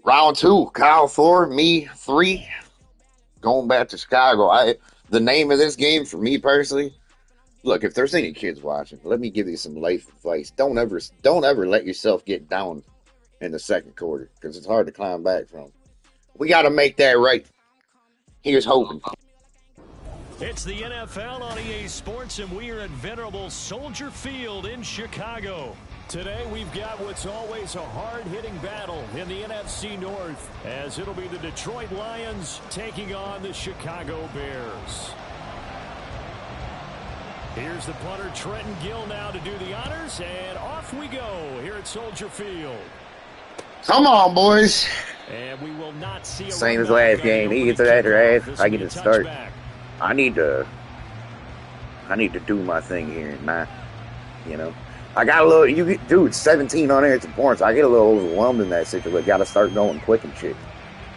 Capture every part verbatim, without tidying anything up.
Round two, Kyle four, me three. Going back to Chicago. I the name of this game for me personally. Look, if there's any kids watching, let me give you some life advice. Don't ever, don't ever let yourself get down in the second quarter because it's hard to climb back from. We got to make that right. Here's hoping. It's the N F L on E A Sports, and we are at venerable Soldier Field in Chicago. Today, we've got what's always a hard-hitting battle in the N F C North, as it'll be the Detroit Lions taking on the Chicago Bears. Here's the punter, Trenton Gill, now to do the honors, and off we go here at Soldier Field. Come on, boys. And we will not see a same as last game. He gets that right. I get to start. I need to. I need to do my thing here, and not, you know. I got a little. You get, dude, seventeen unanswered points. I get a little overwhelmed in that situation. Got to start going quick and shit.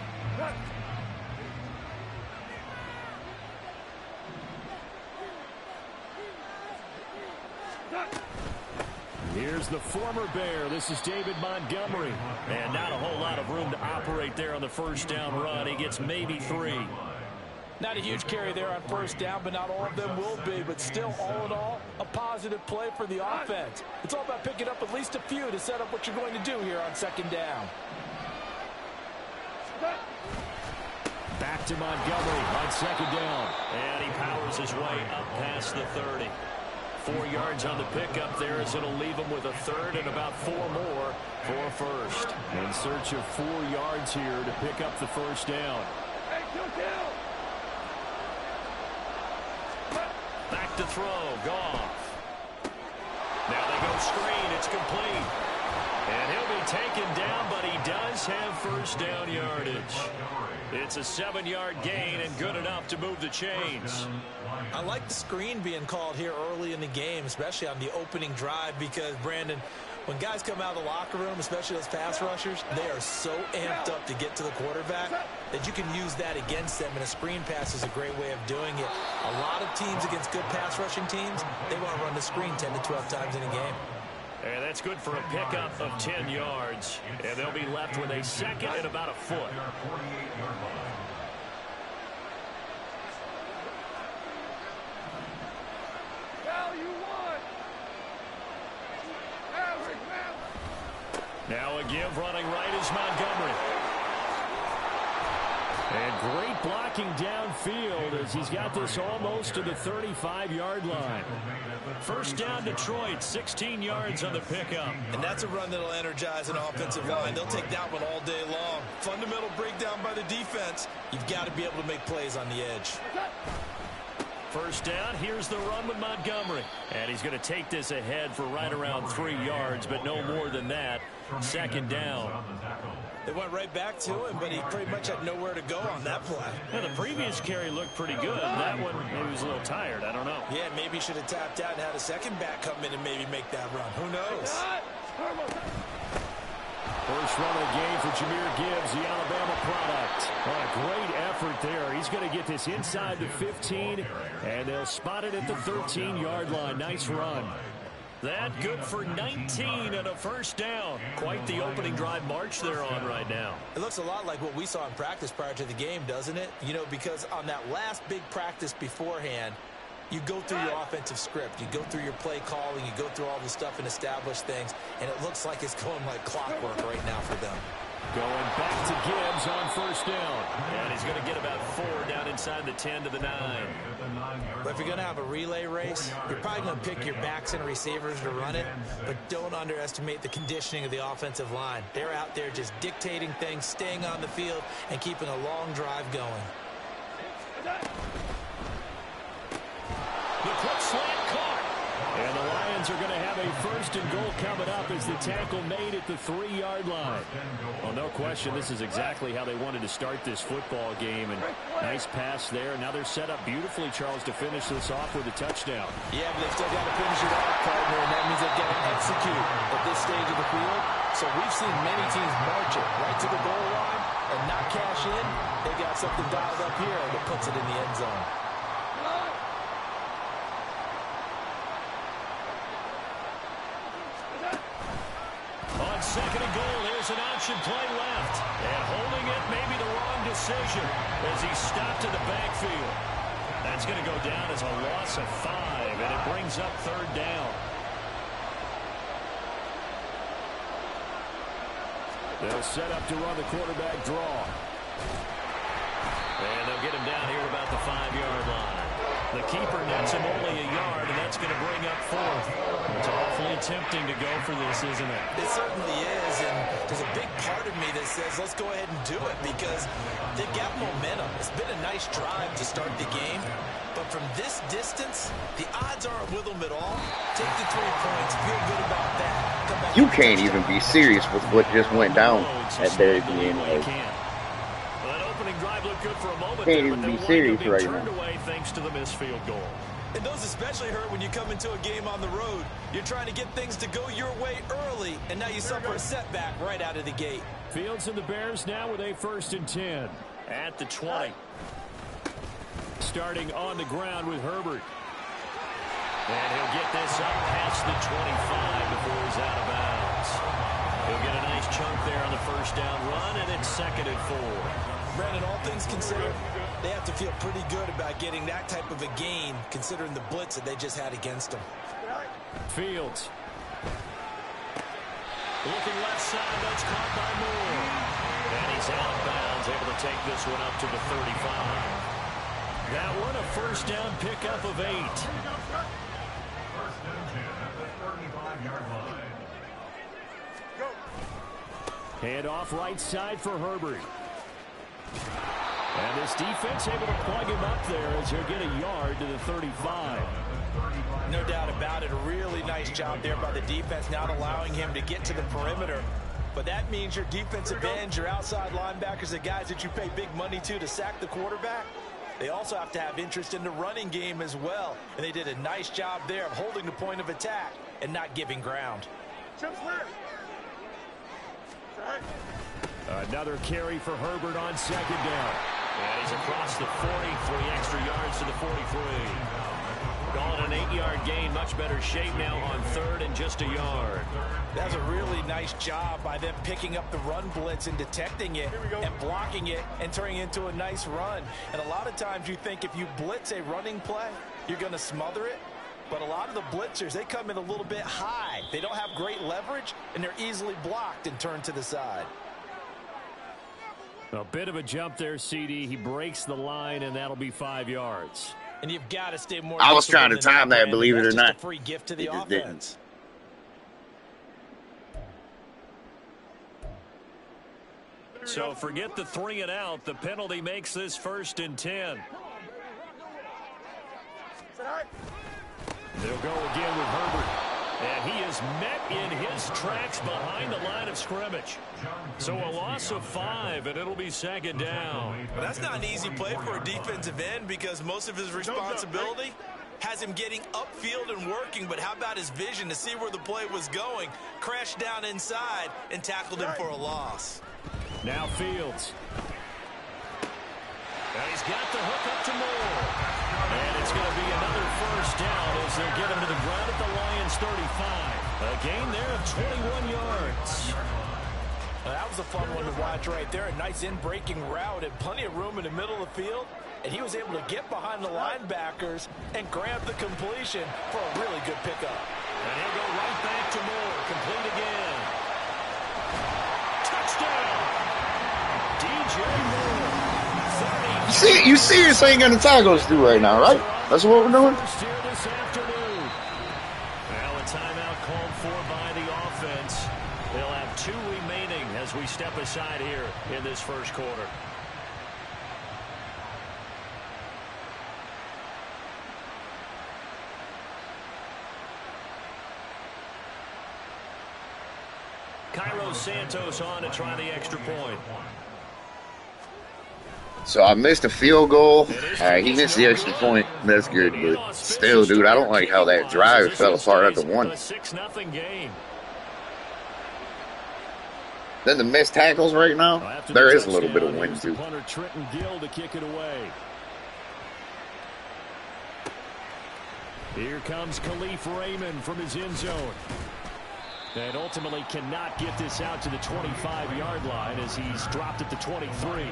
Here's the former Bear. This is David Montgomery. And not a whole lot of room to operate there on the first down run. He gets maybe three. Not a huge carry there on first down, but not all of them will be. But still, all in all, a positive play for the offense. It's all about picking up at least a few to set up what you're going to do here on second down. Back to Montgomery on second down. And he powers his way up past the thirty. Four yards on the pickup there, as it'll leave him with a third and about four more for first. In search of four yards here to pick up the first down. Back to throw, Goff. Now they go screen, it's complete. And he'll be taken down, but he does have first down yardage. It's a seven-yard gain and good enough to move the chains. I like the screen being called here early in the game, especially on the opening drive, because, Brandon, when guys come out of the locker room, especially those pass rushers, they are so amped up to get to the quarterback that you can use that against them, and a screen pass is a great way of doing it. A lot of teams against good pass rushing teams, they want to run the screen ten to twelve times in a game. And that's good for a pickup of ten yards. And they'll be left with a second and about a foot. Now a give running right is Montgomery. And great blocking downfield as he's got this almost to the thirty-five-yard line. First down Detroit, sixteen yards on the pickup. And that's a run that'll energize an offensive line. They'll take that one all day long. Fundamental breakdown by the defense. You've got to be able to make plays on the edge. First down, here's the run with Montgomery. And he's going to take this ahead for right around three yards, but no more than that. Second down. They went right back to him, but he pretty much had nowhere to go on that play. Yeah, the previous carry looked pretty good. That one, maybe he was a little tired. I don't know. Yeah, maybe he should have tapped out and had a second back come in and maybe make that run. Who knows? First run of the game for Jahmyr Gibbs, the Alabama product. What a great effort there. He's going to get this inside the fifteen, and they'll spot it at the thirteen-yard line. Nice run. That good for nineteen and a first down. Quite the opening drive march they're on right now. It looks a lot like what we saw in practice prior to the game, doesn't it? You know, because on that last big practice beforehand, you go through your offensive script. You go through your play calling. You go through all the stuff and establish things. And it looks like it's going like clockwork right now for them. Going back to Gibbs on first down. And he's going to get about four down inside the ten to the nine. But if you're going to have a relay race, you're probably going to pick your backs and receivers to run it. But don't underestimate the conditioning of the offensive line. They're out there just dictating things, staying on the field, and keeping a long drive going. The quick slant caught. And the Lions are going to have a first and goal coming up as the tackle made at the three-yard line. Well, no question, this is exactly how they wanted to start this football game. And nice pass there. Now they're set up beautifully, Charles, to finish this off with a touchdown. Yeah, but they've still got to finish it off, partner, and that means they've got to execute at this stage of the field. So we've seen many teams march it right to the goal line and not cash in. They got something dialed up here that puts it in the end zone. On second and goal, here's There's an option play left. And holding it may be the wrong decision as he stopped in the backfield. That's going to go down as a loss of five, and it brings up third down. They'll set up to run the quarterback draw. And they'll get him down here about the five-yard line. The keeper nets him only a yard, and that's going to bring up fourth. It's awfully tempting to go for this, isn't it? It certainly is, and there's a big part of me that says let's go ahead and do it because they've got momentum. It's been a nice drive to start the game, but from this distance, the odds aren't with them at all. Take the three points, feel good about that. Come back You can't even be serious with what just went down at Derek Ian. Good for a moment Can't there, even but be they serious be right turned now. away thanks to the missed field goal. And those especially hurt when you come into a game on the road. You're trying to get things to go your way early, and now you suffer a setback right out of the gate. Fields and the Bears now with a first and ten at the twenty. Starting on the ground with Herbert. And he'll get this up past the twenty-five before he's out of bounds. He'll get a nice chunk there on the first down run, and it's second and four. Brandon, all things considered, they have to feel pretty good about getting that type of a gain, considering the blitz that they just had against them. Fields. Looking left side, that's caught by Moore. And he's out of bounds, able to take this one up to the thirty-five. That one a first down pickup of eight. Hand off right side for Herbert. And this defense able to plug him up there as he'll get a yard to the thirty-five. No doubt about it. A really nice job there by the defense, not allowing him to get to the perimeter. But that means your defensive ends, your outside linebackers, the guys that you pay big money to to sack the quarterback, they also have to have interest in the running game as well. And they did a nice job there of holding the point of attack and not giving ground. Another carry for Herbert on second down. And he's across the forty, three extra yards to the forty-three. Calling an eight-yard gain, much better shape now on third and just a yard. That's a really nice job by them picking up the run blitz and detecting it and blocking it and turning it into a nice run. And a lot of times you think if you blitz a running play, you're going to smother it. But a lot of the blitzers, they come in a little bit high. They don't have great leverage, and they're easily blocked and turned to the side. A bit of a jump there, C D. He breaks the line, and that'll be five yards. And you've got to stay more. I was trying to time that, that believe it or not. A free gift to the It just offense. Didn't. So forget the three and out. The penalty makes this first and ten. They'll go again with Herbert. And he is met in his tracks behind the line of scrimmage. So a loss of five, and it'll be second down. Well, that's not an easy play for a defensive end because most of his responsibility has him getting upfield and working. But how about his vision to see where the play was going? Crashed down inside and tackled him for a loss. Now Fields. And he's got the hook up to Moore. And it's going to be another first down as they'll get him to the ground at the Lions thirty-five. A gain there of twenty-one yards. Well, that was a fun one to watch right there. A nice in-breaking route and plenty of room in the middle of the field. And he was able to get behind the linebackers and grab the completion for a really good pickup. And he'll go right back to Moore. Complete again. Touchdown. D J Moore. You see, you seriously ain't gonna tackle us through right now, right? That's what we're doing. First here this afternoon. Well, a timeout called for by the offense. They'll have two remaining as we step aside here in this first quarter. Cairo Santos on to try the extra point. So I missed a field goal. All right, he missed the extra point. That's good, but still, dude, I don't like how that drive fell apart at the one. Then the missed tackles right now, there is a little bit of wind too. Punter Trenton Gill to kick it away. Here comes Khalif Raymond from his end zone. And ultimately cannot get this out to the twenty-five yard line as he's dropped at the twenty-three.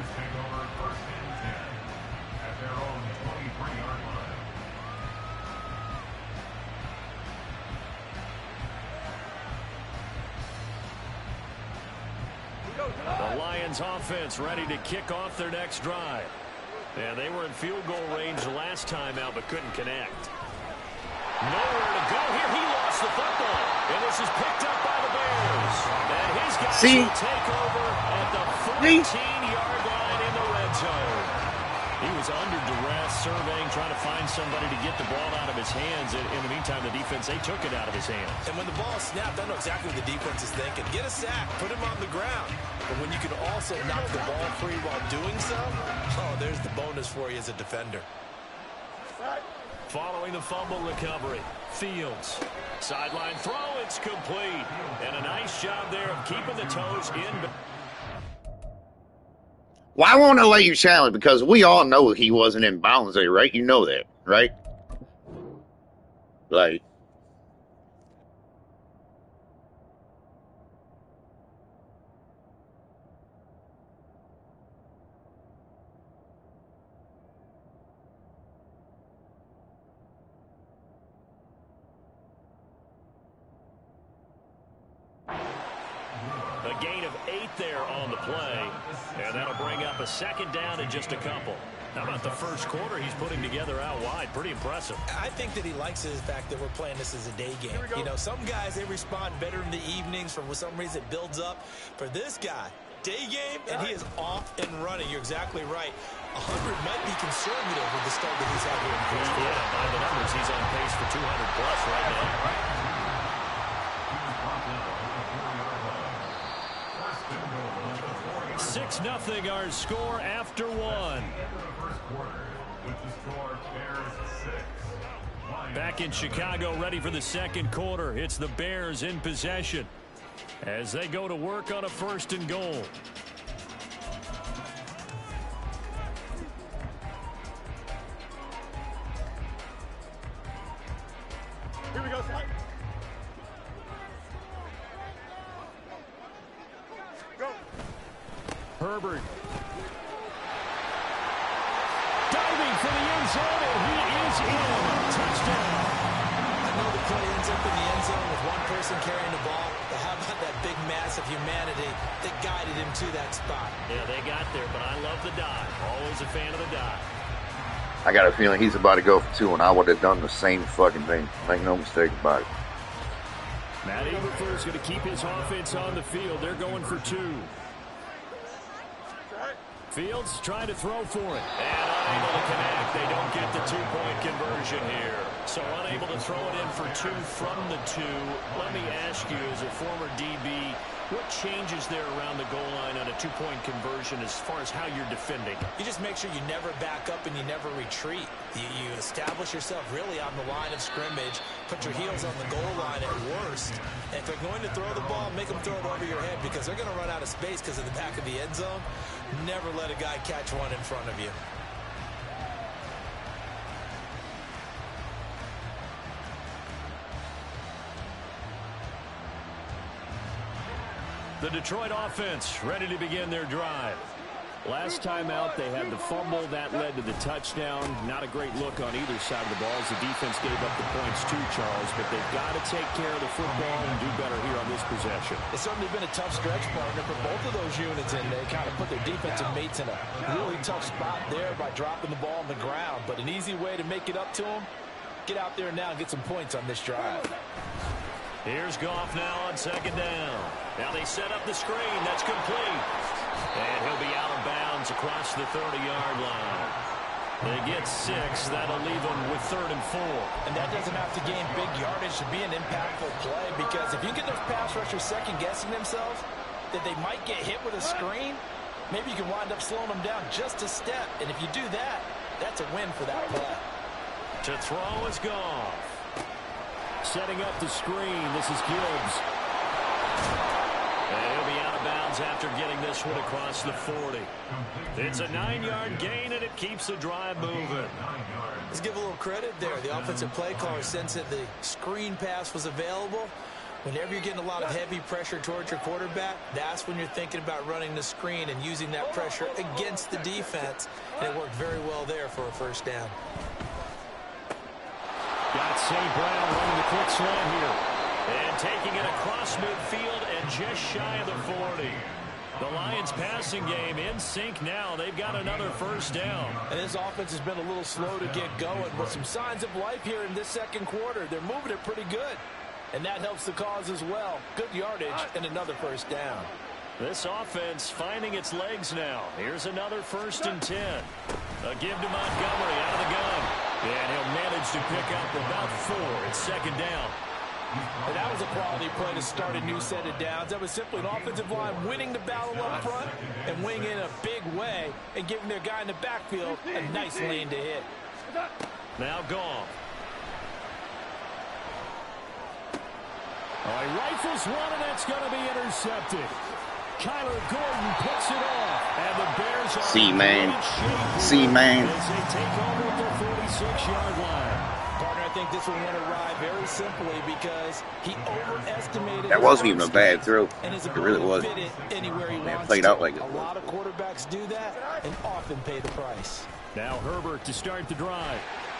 The Lions offense ready to kick off their next drive. And they were in field goal range the last time out but couldn't connect. Nowhere to go here. He lost the football. And this is picked up by the Bears. And his guys See? will take over at the fourteen yard line in the red zone. He was under duress, surveying, trying to find somebody to get the ball out of his hands. In, in the meantime, the defense, they took it out of his hands. And when the ball snapped, I know exactly what the defense is thinking. Get a sack, put him on the ground. But when you can also knock the ball free while doing so, oh, there's the bonus for you as a defender. Following the fumble recovery, Fields. Sideline throw, it's complete. And a nice job there of keeping the toes in. Well, I want to let you challenge because we all know he wasn't in bounds there, right? You know that, right? Like, a gain of eight there on the play, and that'll bring up a second down in just a couple. How about the first quarter he's putting together out wide? Pretty impressive. I think that he likes the fact that we're playing this as a day game. You know, some guys, they respond better in the evenings. For some reason, it builds up. For this guy, day game, and he is off and running. You're exactly right. one hundred might be conservative with the start that he's had here in the first quarter. Yeah, by the numbers, he's on pace for two hundred plus right now. six nothing our score after one. Back in Chicago, ready for the second quarter. It's the Bears in possession as they go to work on a first and goal. Here we go, Slide. Go. Herbert. Diving for the end zone, and he is in. Touchdown. I know the play ends up in the end zone with one person carrying the ball, but how about that big mass of humanity that guided him to that spot? Yeah, they got there, but I love the dive. Always a fan of the dive. I got a feeling he's about to go for two, and I would have done the same fucking thing. Make no mistake about it. Matt Eberflus is going to keep his offense on the field. They're going for two. Fields trying to throw for it. And unable to connect. They don't get the two-point conversion here. So unable to throw it in for two from the two. Let me ask you, as a former D B, what changes there around the goal line on a two-point conversion as far as how you're defending? You just make sure you never back up and you never retreat. You, you establish yourself really on the line of scrimmage, put your heels on the goal line at worst. And if they're going to throw the ball, make them throw it over your head because they're going to run out of space because of the back of the end zone. Never let a guy catch one in front of you. The Detroit offense ready to begin their drive. Last time out, they had the fumble. That led to the touchdown. Not a great look on either side of the ball as the defense gave up the points too, Charles. But they've got to take care of the football and do better here on this possession. It's certainly been a tough stretch, partner, for both of those units, and they kind of put their defensive mates in a really tough spot there by dropping the ball on the ground. But an easy way to make it up to them, get out there now and get some points on this drive. Here's Goff now on second down. Now they set up the screen. That's complete. And he'll be out of bounds across the thirty-yard line. They get six. That'll leave them with third and four. And that doesn't have to gain big yardage to be an impactful play, because if you get those pass rushers second-guessing themselves that they might get hit with a screen, maybe you can wind up slowing them down just a step. And if you do that, that's a win for that play. To throw is Goff. Setting up the screen. This is Gibbs. And he'll be out of bounds after getting this one across the forty. It's a nine-yard gain, and it keeps the drive moving. Let's give a little credit there. The offensive play caller sensed that the screen pass was available. Whenever you're getting a lot of heavy pressure towards your quarterback, that's when you're thinking about running the screen and using that pressure against the defense. And it worked very well there for a first down. Got Saint Brown running the quick slant here. And taking it across midfield and just shy of the forty. The Lions passing game in sync now. They've got another first down. And this offense has been a little slow to get going, but some signs of life here in this second quarter. They're moving it pretty good. And that helps the cause as well. Good yardage and another first down. This offense finding its legs now. Here's another first and ten. A give to Montgomery out of the gun. And he'll manage to pick up about four. It's second down. And that was a quality play to start a new set of downs. That was simply an offensive line winning the battle up front and winning in a big way and giving their guy in the backfield a nice lane to hit. Now gone. Oh, he rifles one, and that's going to be intercepted. Kyler Gordon picks it off. And the Bears are See, man. See, man. as they take over at the forty-six-yard line. Partner, I think this one went awry very simply because he overestimated. That wasn't even a bad throw. And his It really ability to wasn't. fit it anywhere he Man, wants played to. out like it A was. lot of quarterbacks do that and often pay the price. Now Herbert to start the drive.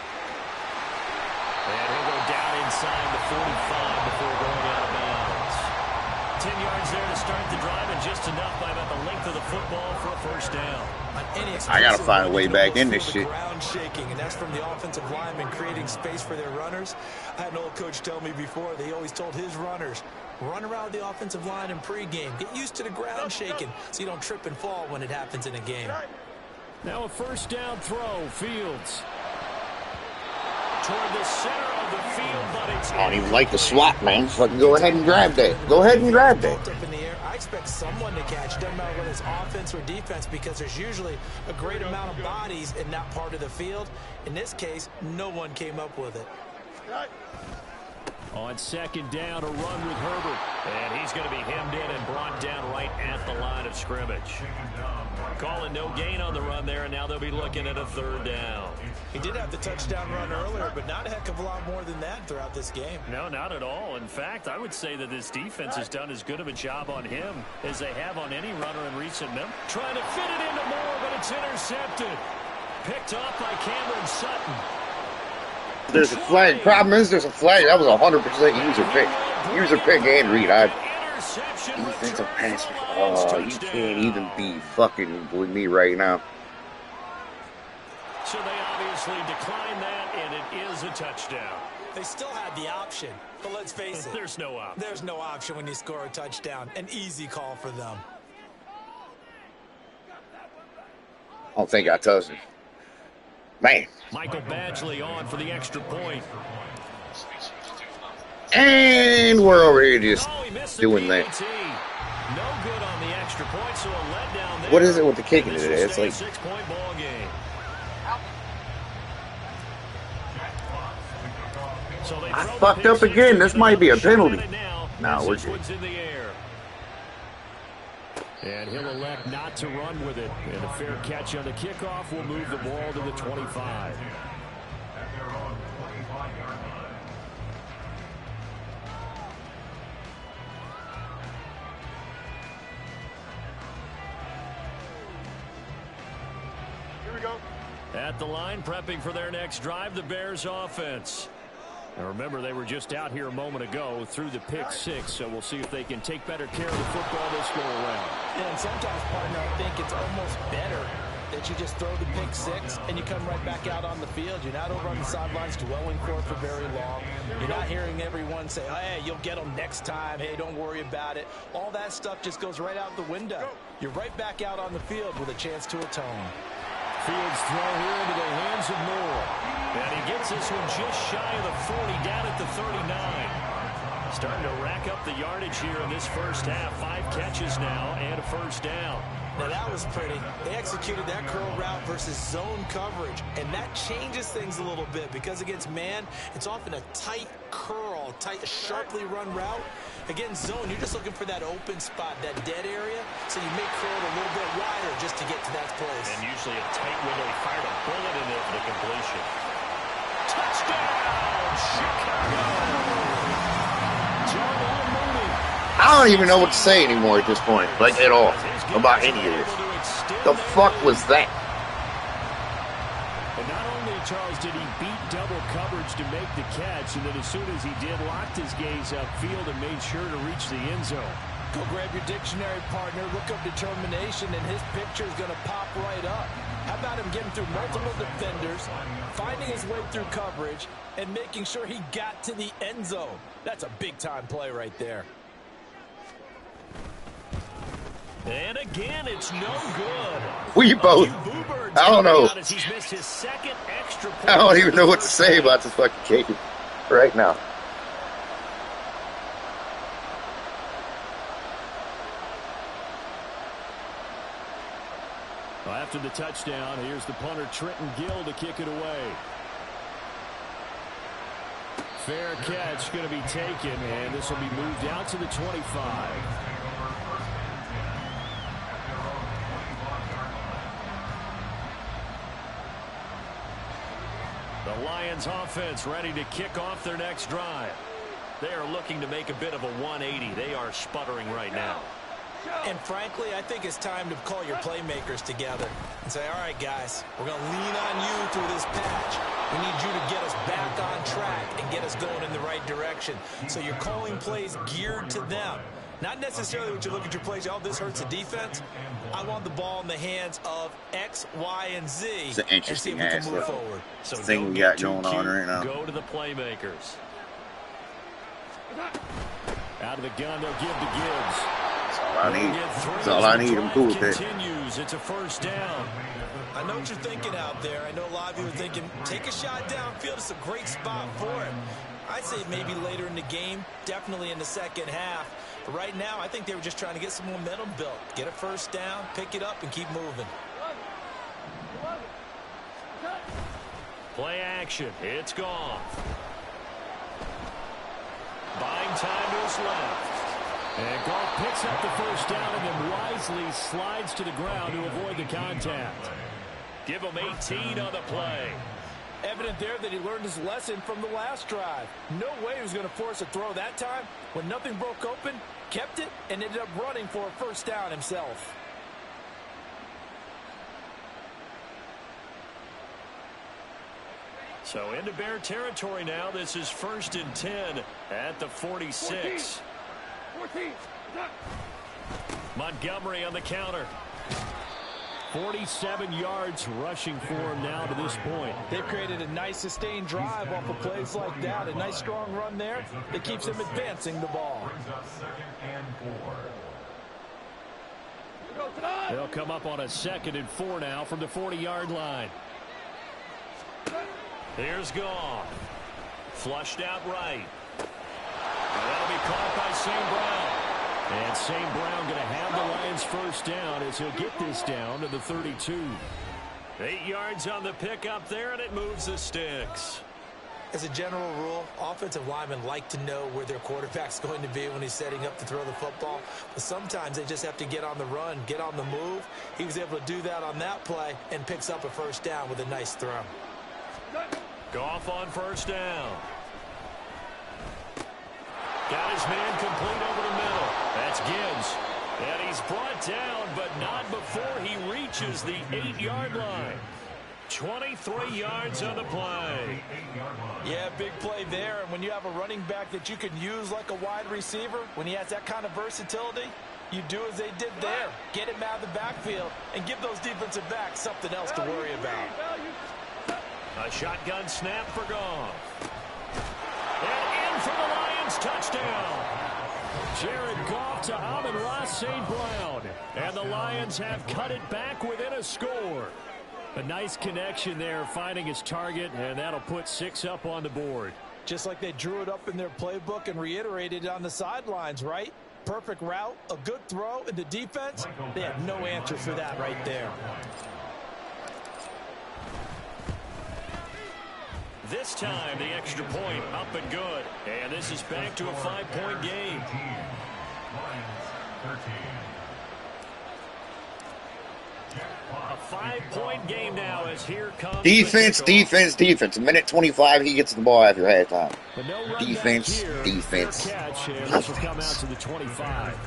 And he'll go down inside the forty-five before going out of bounds. Ten yards there to start the drive, and just enough by about the length of the football for a first down. I gotta find a way back in this shit. Ground shaking, and that's from the offensive lineman creating space for their runners. I had an old coach tell me before, they always told his runners, run around the offensive line in pregame. Get used to the ground shaking so you don't trip and fall when it happens in a game. Now a first down throw, Fields. Toward the center of the field, but it's... I don't even like the swat, man. Fucking go ahead and grab that. Go ahead and grab that. Up in the air. I expect someone to catch. Doesn't matter whether it's offense or defense because there's usually a great amount of bodies in that part of the field. In this case, no one came up with it. On second down, a run with Herbert. And he's going to be hemmed in and brought down right at the line of scrimmage. Calling no gain on the run there, and now they'll be looking at a third down. He did have the touchdown run earlier, but not a heck of a lot more than that throughout this game. No, not at all. In fact, I would say that this defense has done as good of a job on him as they have on any runner in recent memory. Trying to fit it into Moore, but it's intercepted. Picked off by Cameron Sutton. There's a flag. Problem is, there's a flag. That was a hundred percent user pick. User pick and read. I defensive pass. Oh, you can't even be fucking with me right now. So they obviously declined that, and it is a touchdown. They still had the option, but let's face it. There's no option. There's no option when you score a touchdown. An easy call for them. I don't think I touched it. Man. Michael Badgley on for the extra point. And we're over here just oh, doing that. No good on the extra point, so a letdown there. What is it with the kicking today? It's like six-point ball game. So I fucked up again. This might be a penalty. No, we're good. And he'll elect not to run with it. And a fair catch on the kickoff will move the ball to the twenty-five. Here we go. At the line, prepping for their next drive, the Bears offense. Now remember, they were just out here a moment ago through the pick six, so we'll see if they can take better care of the football this go around. Yeah, and sometimes, partner, I think it's almost better that you just throw the pick six and you come right back out on the field. You're not over on the sidelines dwelling court for very long. You're not hearing everyone say, hey, you'll get them next time. Hey, don't worry about it. All that stuff just goes right out the window. You're right back out on the field with a chance to atone. Fields throw here into the hands of Moore. And he gets this one just shy of the forty, down at the thirty-nine. Starting to rack up the yardage here in this first half. Five catches now and a first down. Now that was pretty. They executed that curl route versus zone coverage, and that changes things a little bit because against man, it's often a tight curl, tight, sharply run route. Against zone, you're just looking for that open spot, that dead area, so you make curl a little bit wider just to get to that place. And usually a tight window. He fired a bullet in there for the completion. Touchdown, Chicago! John I don't even know what to say anymore at this point, like at all, about any of this. The fuck was that? And not only, Charles, did he beat double coverage to make the catch, and then as soon as he did, locked his gaze upfield and made sure to reach the end zone. Go grab your dictionary, partner, look up determination, and his picture is going to pop right up. How about him getting through multiple defenders, finding his way through coverage, and making sure he got to the end zone? That's a big-time play right there. And again, it's no good. We both. I don't know. I don't even know what to say about this fucking game right now. Well, after the touchdown, here's the punter, Trenton Gill, to kick it away. Fair catch going to be taken, and this will be moved out to the twenty-five. The Lions offense ready to kick off their next drive. They are looking to make a bit of a one eighty. They are sputtering right now. And frankly, I think it's time to call your playmakers together and say, all right, guys, we're going to lean on you through this patch. We need you to get us back on track and get us going in the right direction. So you're calling plays geared to them. Not necessarily what you look at your plays, oh, this hurts the defense. I want the ball in the hands of X, Y, and Z. It's an interesting and see if ass we can move forward. So thing we got going on right now. Go to the playmakers. Out of the gun, they'll give to Gibbs. That's all I need. That's all I need. I'm cool with it. It's a first down. I know what you're thinking out there. I know a lot of you are thinking, take a shot downfield. It's a great spot for it. I'd say maybe later in the game, definitely in the second half. But right now, I think they were just trying to get some momentum built. Get a first down, pick it up, and keep moving. Play action. It's gone. Buying time to his left. And Goff picks up the first down and then wisely slides to the ground to avoid the contact. Give him eighteen on the play. Evident there that he learned his lesson from the last drive. No way he was going to force a throw that time. When nothing broke open, kept it, and ended up running for a first down himself. So into Bear territory now. This is first and ten at the forty-six. fourteen. Montgomery on the counter. forty-seven yards rushing for him now to this point. They've created a nice sustained drive off of plays like that. A nice strong run there that keeps him advancing the ball. They'll come up on a second and four now from the forty-yard line. Here's Goff. Flushed out right. And that'll be caught by Saint Brown. And Saint Brown going to have the Lions first down as he'll get this down to the thirty-two. Eight yards on the pickup there, and it moves the sticks. As a general rule, offensive linemen like to know where their quarterback's going to be when he's setting up to throw the football. But sometimes they just have to get on the run, get on the move. He was able to do that on that play and picks up a first down with a nice throw. Goff on first down. Got his man complete over the middle. That's Gibbs. And he's brought down, but not before he reaches the eight-yard line. twenty-three yards on the play. Yeah, big play there. And when you have a running back that you can use like a wide receiver, when he has that kind of versatility, you do as they did there. Get him out of the backfield and give those defensive backs something else to worry about. A shotgun snap for Goff. And in for the Lions touchdown. Jared Goff to Amon-Ra Saint Brown. And the Lions have cut it back within a score. A nice connection there, finding his target, and that'll put six up on the board. Just like they drew it up in their playbook and reiterated it on the sidelines, right? Perfect route, a good throw, and the defense, they had no answer for that right there. This time, the extra point up and good. And this is back to a five-point game. A five-point game now as here comes Defense, defense, defense. A minute twenty-five, he gets the ball after halftime. No defense, here. defense. Catch, and this will come out to the twenty-five.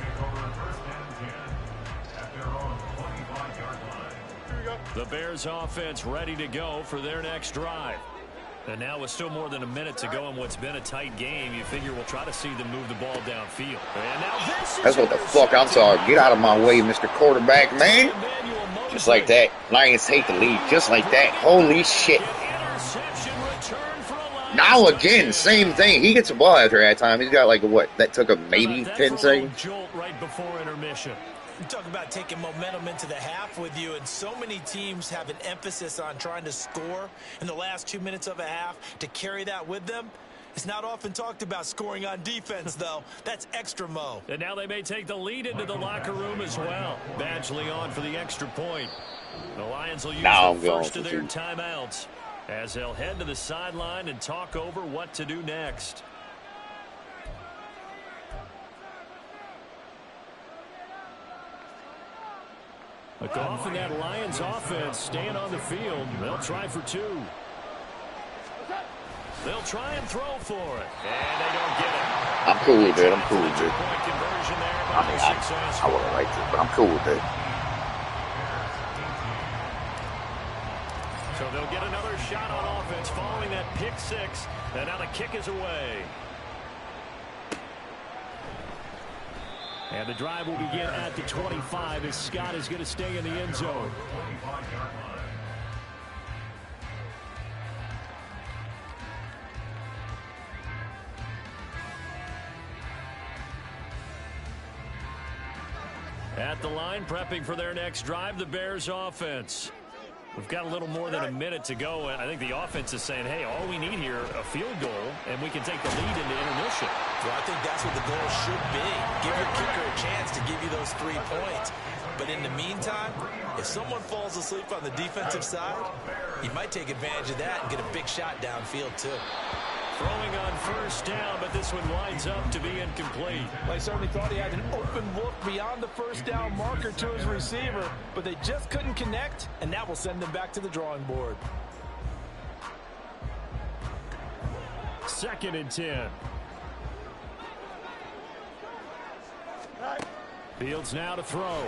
The Bears offense ready to go for their next drive. And now with still more than a minute to go in what's been a tight game, you figure we'll try to see them move the ball downfield. And now this is That's what the fuck I'm talking. Get out of my way, Mister Quarterback, man. Just like that. Lions take the lead. Just like that. Holy shit. Now again, same thing. He gets the ball after that time. He's got like a what? That took him maybe ten seconds. Jolt right before intermission. You talk about taking momentum into the half with you, and so many teams have an emphasis on trying to score in the last two minutes of a half to carry that with them. It's not often talked about scoring on defense, though. That's extra mo. And now they may take the lead into the locker room as well. Badgley on for the extra point. The Lions will use now the I'm first of their two. timeouts as they'll head to the sideline and talk over what to do next. A Goff and that Lions offense staying on the field. They'll try for two. They'll try and throw for it. And they don't get it. I'm cool with it. I'm cool with it. Point conversion there, I mean, I, I wouldn't like it, but I'm cool with it. So they'll get another shot on offense following that pick six. And now the kick is away. And the drive will begin at the twenty-five as Scott is going to stay in the end zone. At the line, prepping for their next drive, the Bears offense. We've got a little more than a minute to go, and I think the offense is saying, hey, all we need here, a field goal, and we can take the lead into intermission. Well, I think that's what the goal should be. Give your kicker a chance to give you those three points. But in the meantime, if someone falls asleep on the defensive side, you might take advantage of that and get a big shot downfield, too. Throwing on first down, but this one winds up to be incomplete. Well, he certainly thought he had an open look beyond the first down marker to his receiver, but they just couldn't connect, and that will send them back to the drawing board. Second and ten. Fields now to throw.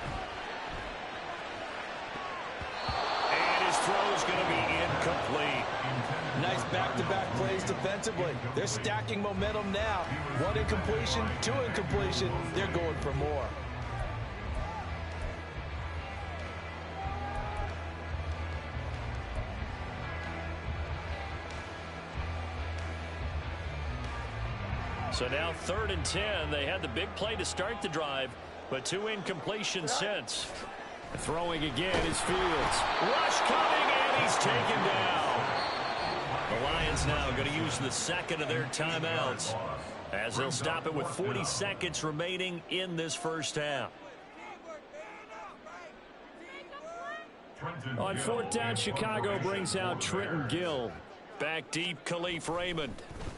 And his throw is going to be incomplete. Nice back-to-back plays defensively. They're stacking momentum now. One incompletion, two incompletion. They're going for more. So now third and ten. They had the big play to start the drive, but two incompletions since. Throwing again is Fields. Rush coming, and he's taken down. The Lions now going to use the second of their timeouts as they'll stop it with forty seconds remaining in this first half. On fourth down, Chicago brings out Trenton Gill. Back deep, Khalif Raymond.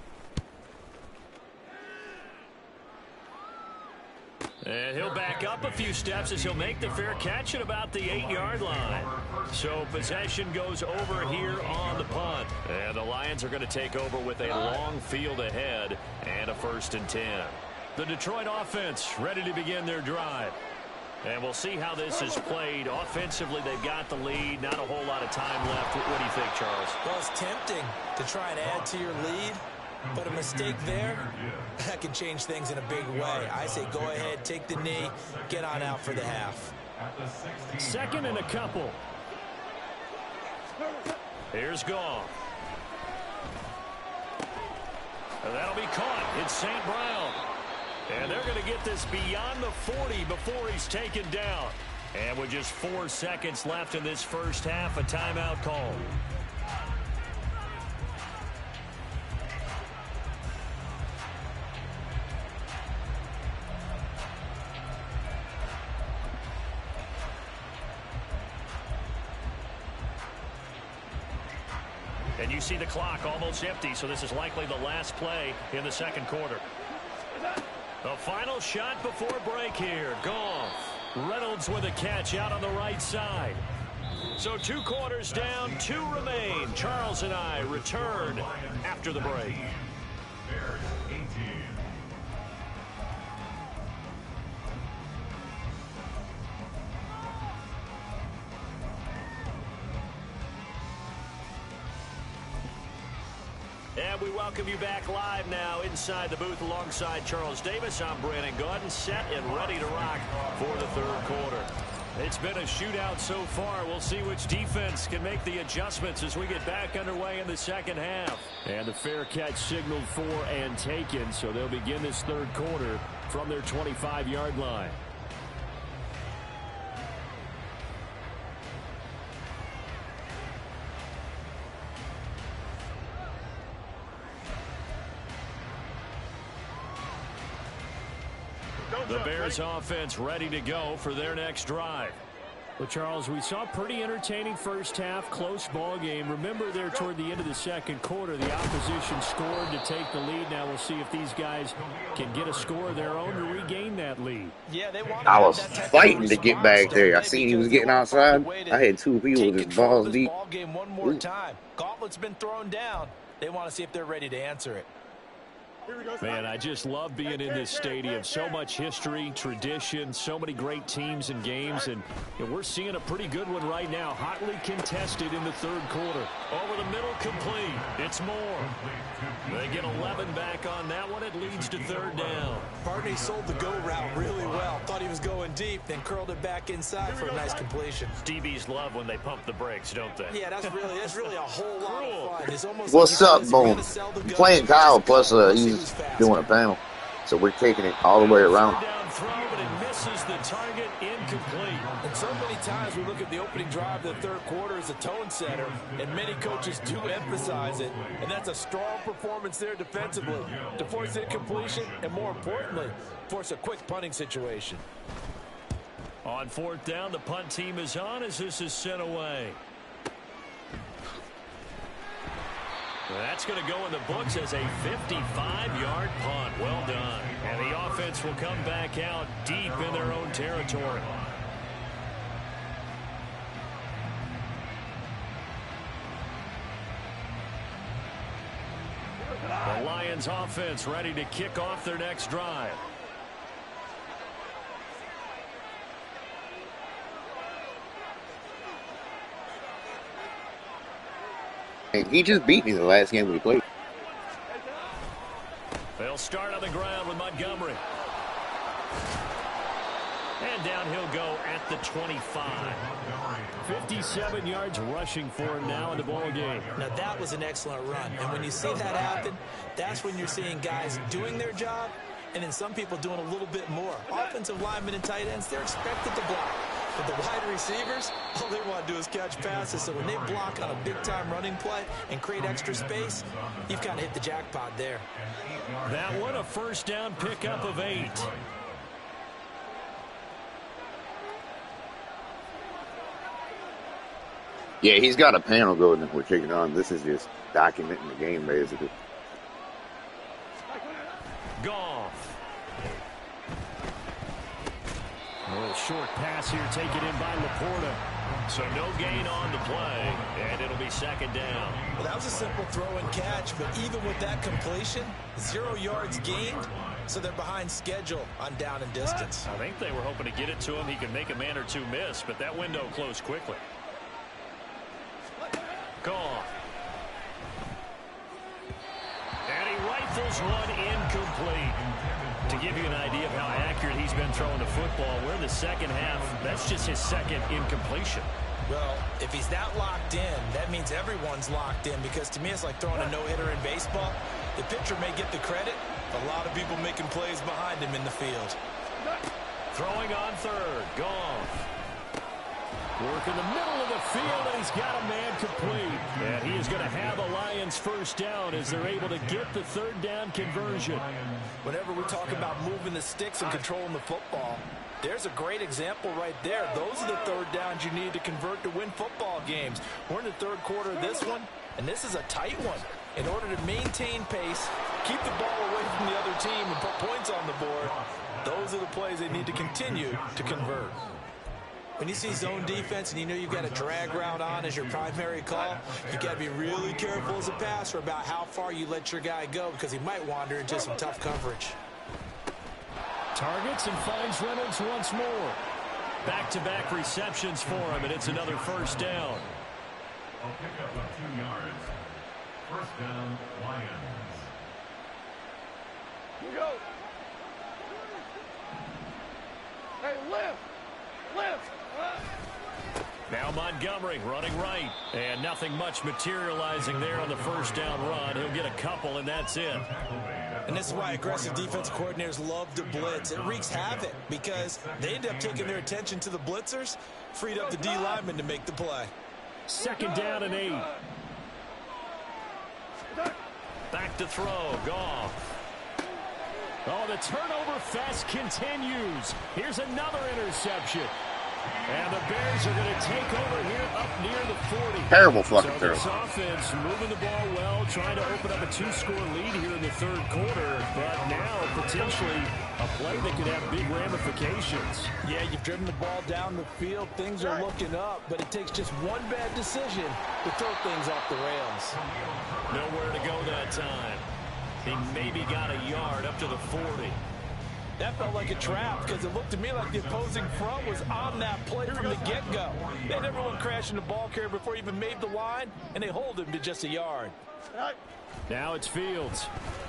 And he'll back up a few steps as he'll make the fair catch at about the eight-yard line. So possession goes over here on the punt. And the Lions are going to take over with a long field ahead and a first and ten. The Detroit offense ready to begin their drive. And we'll see how this is played. Offensively, they've got the lead. Not a whole lot of time left. What do you think, Charles? Well, it's tempting to try and add to your lead. But a mistake there, that can change things in a big way. I say go ahead, take the knee, get on out for the half. Second and a couple. Here's Goff. And that'll be caught. It's Saint Brown. And they're going to get this beyond the forty before he's taken down. And with just four seconds left in this first half, a timeout call. And you see the clock almost empty, so this is likely the last play in the second quarter. The final shot before break here. Goff. Reynolds with a catch out on the right side. So two quarters down, two remain. Charles and I return after the break. And we welcome you back live now inside the booth alongside Charles Davis. I'm Brandon Gaudin, set and ready to rock for the third quarter. It's been a shootout so far. We'll see which defense can make the adjustments as we get back underway in the second half. And the fair catch signaled for and taken, so they'll begin this third quarter from their twenty-five yard line. The Bears offense ready to go for their next drive. Well, Charles, we saw a pretty entertaining first half, close ball game. Remember there toward the end of the second quarter, the opposition scored to take the lead. Now we'll see if these guys can get a score of their own to regain that lead. Yeah, they want I was fighting to get back there. I seen he was getting outside. I had two people just balls deep. Ball game one more time. Gauntlet's been thrown down. They want to see if they're ready to answer it. Man, I just love being in this stadium. So much history, tradition, so many great teams and games, and you know, we're seeing a pretty good one right now. Hotly contested in the third quarter. Over the middle, complete. It's Moore. They get eleven back on that one. It leads to third down. Barney sold the go route really well. Thought he was going deep, then curled it back inside for a nice completion. D Bs love when they pump the brakes, don't they? Yeah, that's really that's really a whole lot of fun. It's almost What's like up, Boom? I'm playing Kyle, plus uh, he's doing a panel. So we're taking it all the way around. Down throw, but it misses the target, incomplete. And so many times we look at the opening drive of the third quarter as a tone setter, and many coaches do emphasize it. And that's a strong performance there defensively to force incompletion and, more importantly, force a quick punting situation. On fourth down, the punt team is on as this is sent away. That's going to go in the books as a fifty-five yard punt. Well done. And the offense will come back out deep in their own territory. The Lions offense ready to kick off their next drive. And he just beat me the last game we played. They'll start on the ground with Montgomery. And down he'll go at the twenty-five. fifty-seven yards rushing for him now in the ball game. Now that was an excellent run. And when you see that happen, that's when you're seeing guys doing their job and then some people doing a little bit more. Offensive linemen and tight ends, they're expected to block. But the wide receivers, all they want to do is catch passes. So when they block on a big-time running play and create extra space, you've kind of hit the jackpot there. That one a first down pickup of eight. Yeah, he's got a panel going that we're taking on. This is just documenting the game, basically. Goff. A little short pass here taken in by Laporta. So no gain on the play, and it'll be second down. Well, that was a simple throw and catch, but even with that completion, zero yards gained, so they're behind schedule on down and distance. I think they were hoping to get it to him. He could make a man or two miss, but that window closed quickly. Goff. And he rifles one incomplete. To give you an idea of how accurate he's been throwing the football, we're in the second half. That's just his second incompletion. Well, if he's that locked in, that means everyone's locked in, because to me it's like throwing a no-hitter in baseball. The pitcher may get the credit, but a lot of people making plays behind him in the field. Throwing on third. Goff. Work in the middle of the field, and he's got a man complete. And he is going to have a Lions first down as they're able to get the third down conversion. Whenever we talk about moving the sticks and controlling the football, there's a great example right there. Those are the third downs you need to convert to win football games. We're in the third quarter of this one, and this is a tight one. In order to maintain pace, keep the ball away from the other team, and put points on the board, those are the plays they need to continue to convert. When you see zone defense and you know you've got a drag route on as your primary call, you got to be really careful as a passer about how far you let your guy go because he might wander into some tough coverage. Targets and finds Reynolds once more. Back-to-back receptions for him, and it's another first down. A pickup of two yards. First down, Lions. You go. Hey, lift. Lift. Now Montgomery running right. And nothing much materializing there on the first down run. He'll get a couple, and that's it. And this is why aggressive defensive coordinators love to blitz. It wreaks havoc because they end up taking their attention to the blitzers, freed up the D lineman to make the play. Second down and eight. Back to throw. Goff. Oh, the turnover fest continues. Here's another interception. And the Bears are going to take over here up near the forty. Terrible fucking so throw. This offense moving the ball well, trying to open up a two-score lead here in the third quarter. But now potentially a play that could have big ramifications. Yeah, you've driven the ball down the field. Things are looking up, but it takes just one bad decision to throw things off the rails. Nowhere to go that time. He maybe got a yard up to the forty. That felt like a trap because it looked to me like the opposing front was on that play from the get-go. They had everyone crashing the ball carrier before he even made the line, and they hold him to just a yard. Now it's Fields.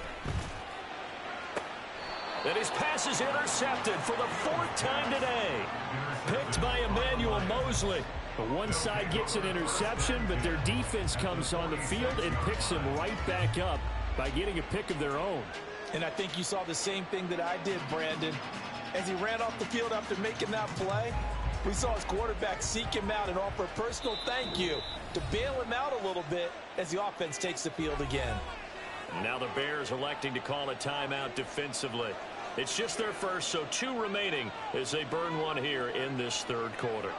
And his pass is intercepted for the fourth time today. Picked by Emmanuel Mosley. The one side gets an interception, but their defense comes on the field and picks him right back up by getting a pick of their own. And I think you saw the same thing that I did, Brandon. As he ran off the field after making that play, we saw his quarterback seek him out and offer a personal thank you to bail him out a little bit as the offense takes the field again. Now the Bears electing to call a timeout defensively. It's just their first, so two remaining as they burn one here in this third quarter.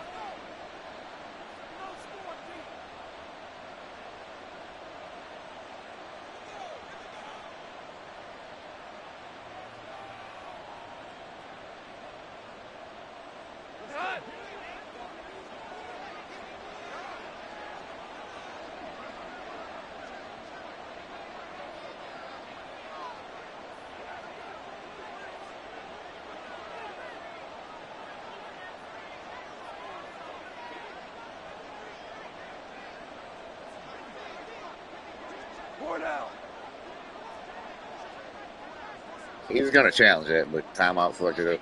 He's going to challenge that, but timeout fucked it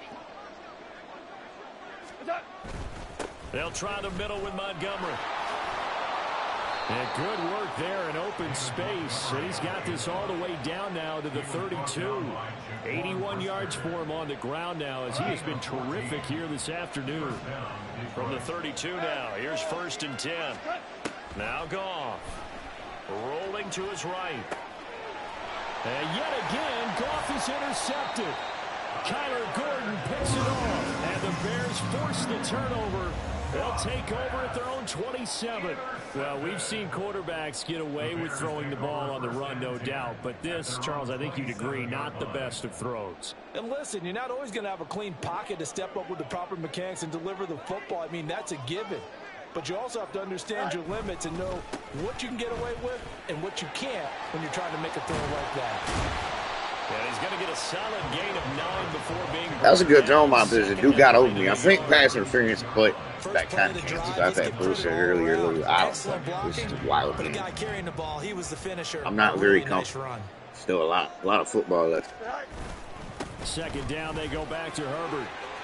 up. They'll try the middle with Montgomery. And good work there in open space. And he's got this all the way down now to the thirty-two. eighty-one yards for him on the ground now as he has been terrific here this afternoon. From the thirty-two now, here's first and ten. Now Goff. Rolling to his right. And yet again, Goff is intercepted. Kyler Gordon picks it off. And the Bears force the turnover. They'll take over at their own twenty-seven. Well, we've seen quarterbacks get away with throwing the ball on the run, no doubt. But this, Charles, I think you'd agree, not the best of throws. And listen, you're not always going to have a clean pocket to step up with the proper mechanics and deliver the football. I mean, that's a given. But you also have to understand your limits and know what you can get away with and what you can't when you're trying to make a throw like that. And he's going to get a solid gain of nine before being... That was a good throw, my position. Dude got over me. I think pass interference, but that kind of cancels out that bullshit earlier. Little out. This is wild. But the guy carrying the ball, he was the finisher. I'm not very comfortable. Still a lot, a lot of football left. Second down, they go back to Herbert.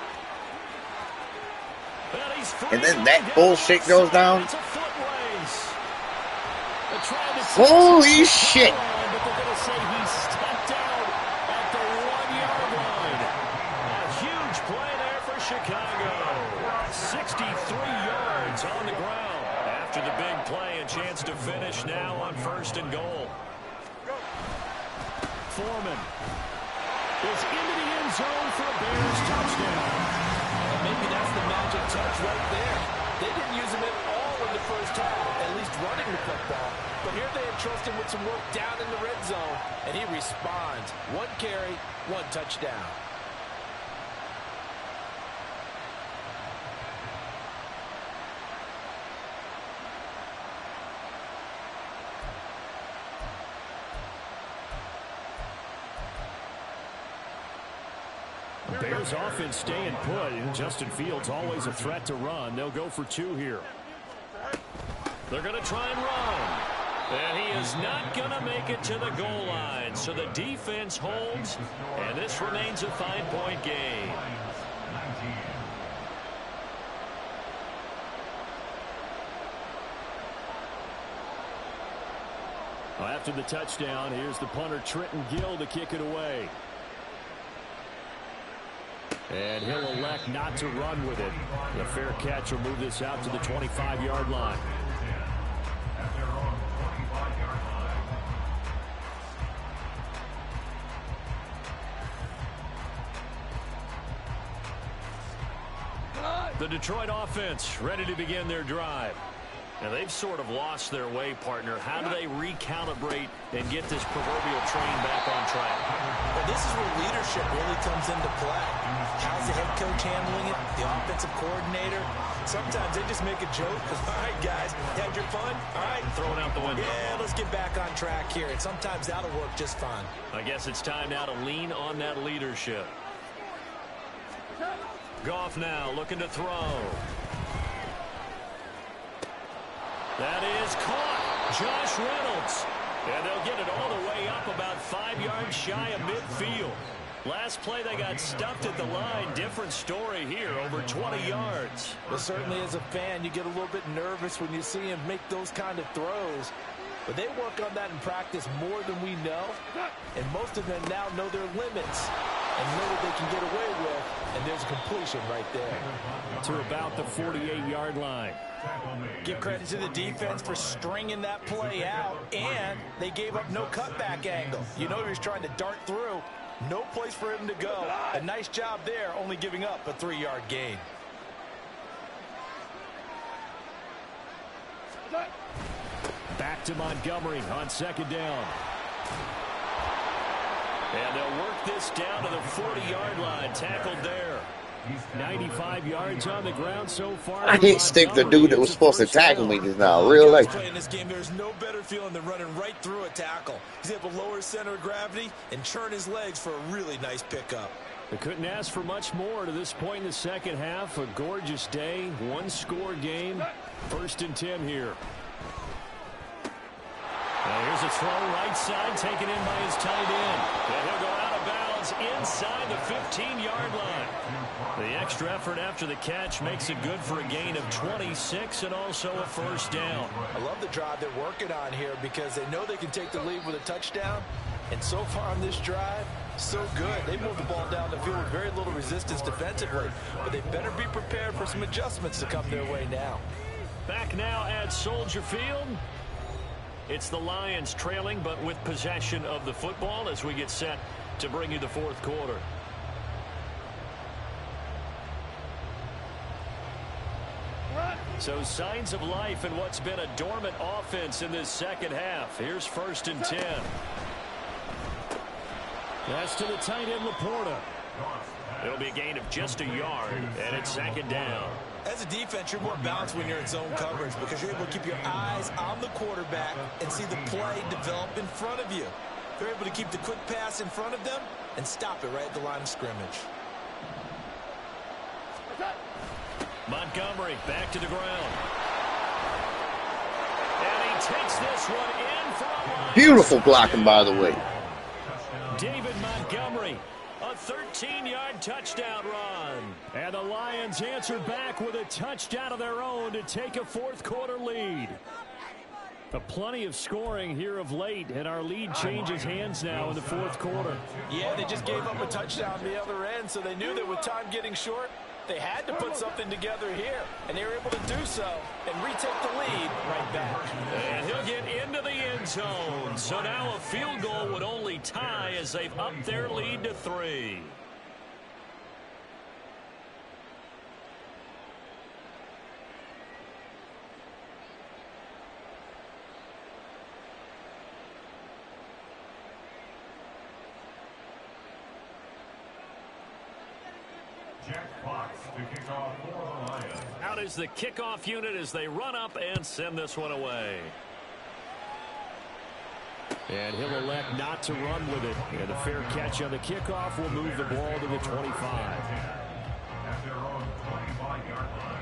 And then that bullshit goes down. Holy shit! But they're going to say he stepped out at the one-yard line. A huge play there for Chicago. sixty-three yards on the ground. After the big play, a chance to finish now on first and goal. Foreman is into the end zone for a Bears touchdown. Maybe that's the magic touch right there. They didn't use him at all in the first half, at least running the football. But here they entrust him with some work down in the red zone, and he responds. One carry, one touchdown. Bears offense staying put, and Justin Fields always a threat to run. They'll go for two here. They're going to try and run. And he is not going to make it to the goal line. So the defense holds, and this remains a five-point game. Well, after the touchdown, here's the punter Trenton Gill to kick it away. And he'll elect not to run with it. The fair catch will move this out to the twenty-five yard line. The Detroit offense ready to begin their drive. Now, they've sort of lost their way, partner. How do they recalibrate and get this proverbial train back on track? Well, this is where leadership really comes into play. How's the head coach handling it? The offensive coordinator? Sometimes they just make a joke because, all right, guys, you had your fun? All right. Throwing out the window. Yeah, let's get back on track here. And sometimes that'll work just fine. I guess it's time now to lean on that leadership. Goff now looking to throw. That is caught. Josh Reynolds. And they'll get it all the way up about five yards shy of midfield. Last play they got stuffed at the line. Different story here, over twenty yards. But certainly as a fan, you get a little bit nervous when you see him make those kind of throws. But they work on that in practice more than we know. And most of them now know their limits and know what they can get away with. And there's a completion right there. To about the forty-eight yard line. Give credit to the defense for stringing that play out, and they gave up no cutback angle. You know he was trying to dart through. No place for him to go. A nice job there, only giving up a three yard gain. Back to Montgomery on second down. And they'll work this down to the forty yard line. Tackled there. ninety-five yards on the ground so far. I didn't stick the dude that was supposed to tackle me just now. Real life. Playing this game, there's no better feeling than running right through a tackle. He's able to lower his center of gravity and churn his legs for a really nice pickup. They couldn't ask for much more to this point in the second half. A gorgeous day, one score game. First and ten here. Now here's a throw right side, taken in by his tight end. And he'll go out of bounds inside the fifteen yard line. The extra effort after the catch makes it good for a gain of twenty-six and also a first down. I love the drive they're working on here because they know they can take the lead with a touchdown. And so far on this drive, so good. They moved the ball down the field with very little resistance defensively. But they better be prepared for some adjustments to come their way now. Back now at Soldier Field. It's the Lions trailing, but with possession of the football as we get set to bring you the fourth quarter. So signs of life in what's been a dormant offense in this second half. Here's first and ten. That's to the tight end, Laporta. It'll be a gain of just a yard, and it's second down. As a defense, you're more balanced when you're in zone coverage because you're able to keep your eyes on the quarterback and see the play develop in front of you. You're able to keep the quick pass in front of them and stop it right at the line of scrimmage. Montgomery back to the ground. And he takes this one in for a line. Beautiful blocking, by the way. David Montgomery, a thirteen yard touchdown run. And the Lions answer back with a touchdown of their own to take a fourth quarter lead. But plenty of scoring here of late, and our lead changes hands now in the fourth quarter. Yeah, they just gave up a touchdown the other end, so they knew that with time getting short, they had to put something together here, and they were able to do so and retake the lead right back. And he'll get into the end zone. So now a field goal would only tie as they've upped their lead to three. Out is the kickoff unit as they run up and send this one away. And he'll elect not to run with it. And a fair catch on the kickoff will move the ball to the twenty-five. At their own twenty-five-yard line.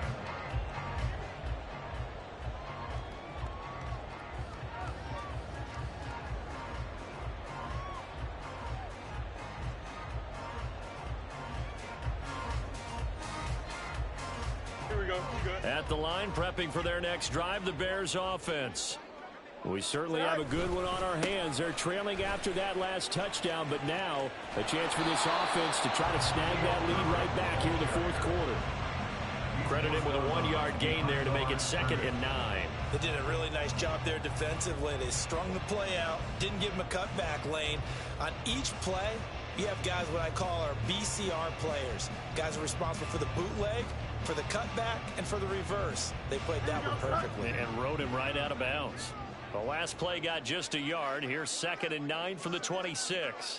Here we go. Good. At the line, prepping for their next drive, the Bears offense. We certainly have a good one on our hands. They're trailing after that last touchdown, but now a chance for this offense to try to snag that lead right back here in the fourth quarter. Credit him with a one-yard gain there to make it second and nine. They did a really nice job there defensively. They strung the play out, didn't give him a cutback lane. On each play, you have guys what I call our B C R players. Guys are responsible for the bootleg, for the cutback, and for the reverse. They played that one perfectly. And rode him right out of bounds. The last play got just a yard. Here's second and nine from the twenty-six.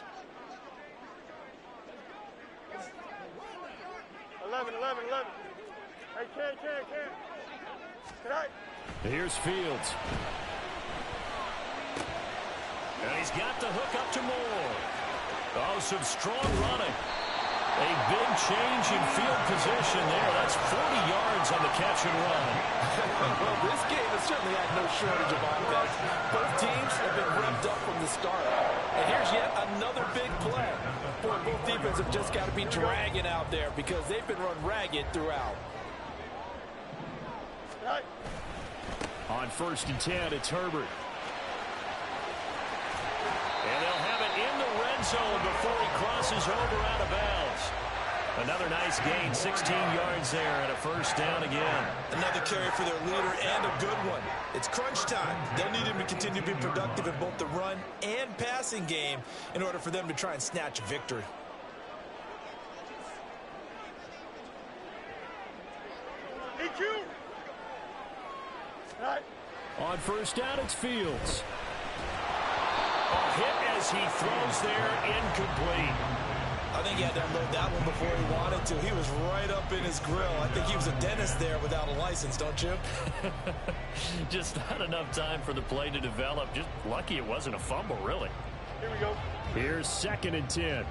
eleven, eleven, eleven. Hey, Ken, Ken, Ken. Tonight. Here's Fields. And he's got the hook up to Moore. Oh, some strong running. A big change in field position there. That's forty yards on the catch and run. Well, this game has certainly had no shortage of offense. Both teams have been revved up from the start. And here's yet another big play. Boy, both defenses have just got to be dragging out there because they've been run ragged throughout. Tonight. On first and ten, it's Herbert. And they'll have it in the red zone before he crosses over out of bounds. Another nice gain, sixteen yards there, and a first down again. Another carry for their leader and a good one. It's crunch time. They'll need him to continue to be productive in both the run and passing game in order for them to try and snatch a victory. E Q. Tonight. On first down, it's Fields. A hit as he throws there, incomplete. I think he had to unload that one before he wanted to. He was right up in his grill. I think he was a dentist there without a license, don't you? Just not enough time for the play to develop. Just lucky it wasn't a fumble, really. Here we go. Here's second and ten.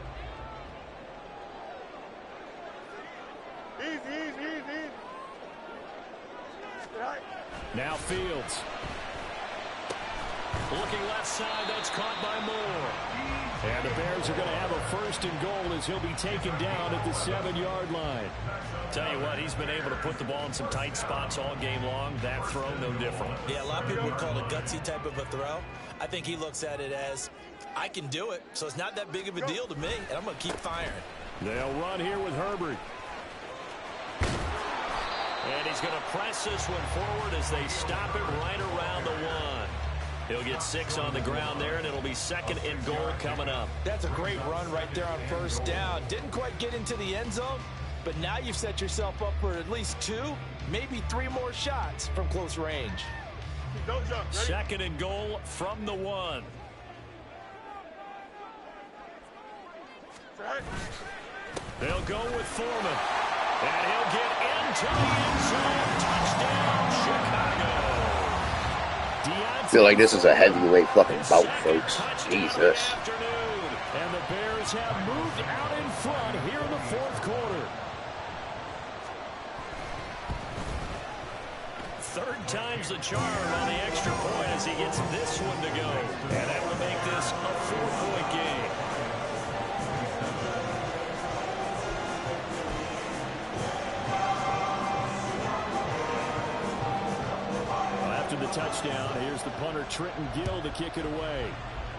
Easy, easy, easy, easy. Tonight. Now Fields. Looking left side, that's caught by Moore. And the Bears are going to have a first and goal as he'll be taken down at the seven-yard line. Tell you what, he's been able to put the ball in some tight spots all game long. That throw, no different. Yeah, a lot of people would call it a gutsy type of a throw. I think he looks at it as, I can do it, so it's not that big of a deal to me, and I'm going to keep firing. They'll run here with Herbert. And he's going to press this one forward as they stop it right around the one. He'll get six on the ground there, and it'll be second and goal coming up. That's a great run right there on first down. Didn't quite get into the end zone, but now you've set yourself up for at least two, maybe three more shots from close range. Don't jump. Ready? Second and goal from the one. Tonight. They'll go with Foreman. And he'll get into the end zone. Touchdown, Chicago. I feel like this is a heavyweight fucking bout, folks. Jesus. And the Bears have moved out in front here in the fourth quarter. Third time's the charm on the extra point as he gets this one to go. And that will make this a four-point game. After the touchdown, here's the punter Trenton Gill to kick it away.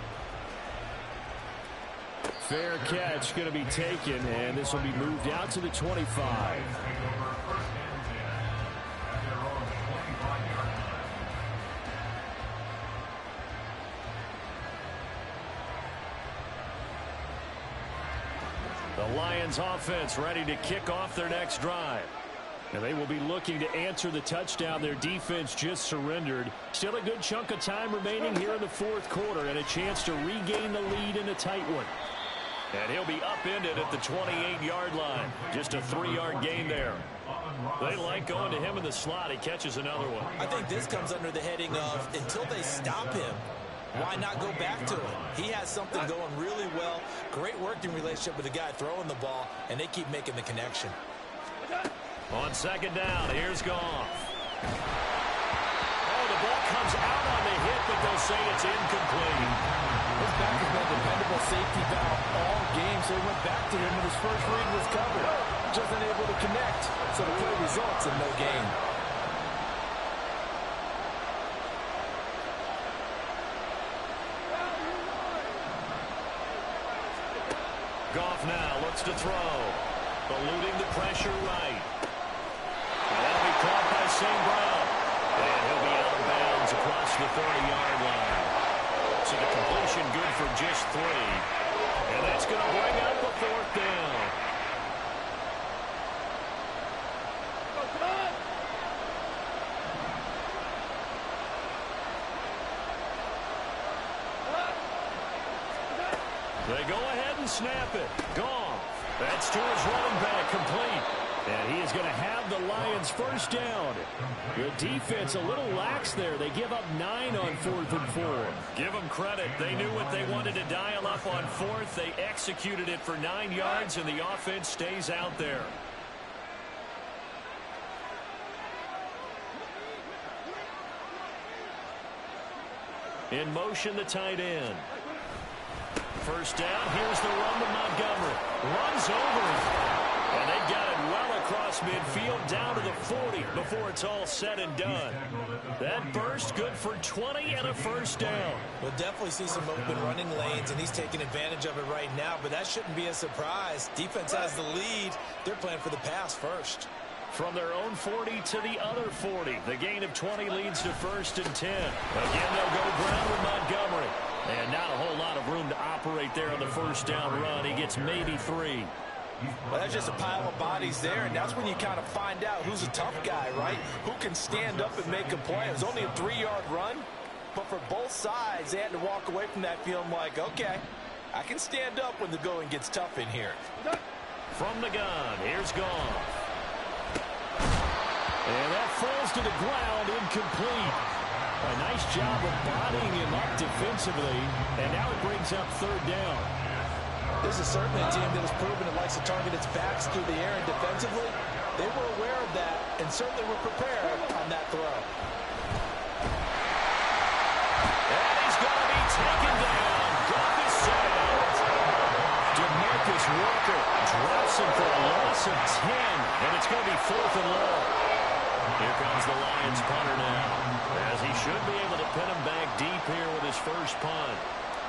Fair catch going to be taken, and this will be moved out to the twenty-five. The Lions offense ready to kick off their next drive. And they will be looking to answer the touchdown. Their defense just surrendered. Still a good chunk of time remaining here in the fourth quarter and a chance to regain the lead in a tight one. And he'll be upended at the twenty-eight-yard line. Just a three-yard gain there. They like going to him in the slot. He catches another one. I think this comes under the heading of until they stop him, Why not go back to it? He has something going really well. Great working relationship with the guy throwing the ball, and they keep making the connection. On second down, here's Goff. Oh, the ball comes out on the hit, but they'll say it's incomplete. This back has been a dependable safety valve all game, so he went back to him when his first read was covered. Just unable to connect, so the play results in no gain. Goff now looks to throw. Eluding the pressure right. And that'll be caught by Saint Brown. And he'll be out of bounds across the thirty-yard line. So the completion good for just three. And that's going to bring up a fourth down. They go ahead and snap it. Gone. That's to his running back, complete. And he is going to have the Lions first down. The defense a little lax there. They give up nine on fourth and four. Give them credit. They knew what they wanted to dial up on fourth. They executed it for nine yards, and the offense stays out there. In motion, the tight end. First down, here's the run to Montgomery. Runs over him. And they've got it well across midfield down to the forty before it's all said and done. That burst good for twenty and a first down. We'll definitely see some open running lanes, and he's taking advantage of it right now, but that shouldn't be a surprise. Defense has the lead. They're playing for the pass first. From their own forty to the other forty. The gain of twenty leads to first and ten. Again, they'll go ground with Montgomery. And not a whole lot of room to operate there on the first down run. He gets maybe three. Well, that's just a pile of bodies there, and that's when you kind of find out who's a tough guy, right? Who can stand up and make a play. It was only a three-yard run, but for both sides, they had to walk away from that feeling like, okay, I can stand up when the going gets tough in here. From the gun, here's Goff. And that falls to the ground, incomplete. A nice job of bodying him up defensively, and now it brings up third down. This is certainly a team that has proven it likes to target its backs through the air, and defensively, they were aware of that and certainly were prepared on that throw. And he's going to be taken down. Goff is sacked. DeMarcus Walker drops him for a loss of ten, and it's going to be fourth and long. Here comes the Lions punter now, as he should be able to pin him back deep here with his first punt.